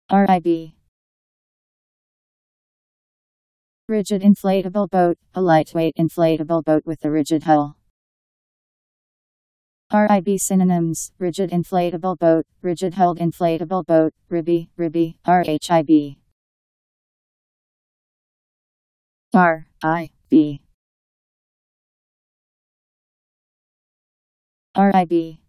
RHIB. Rigid inflatable boat, a lightweight inflatable boat with a rigid hull. RHIB synonyms: rigid inflatable boat, rigid hulled inflatable boat, ribbie, ribbie, RHIB. RIB. RIB.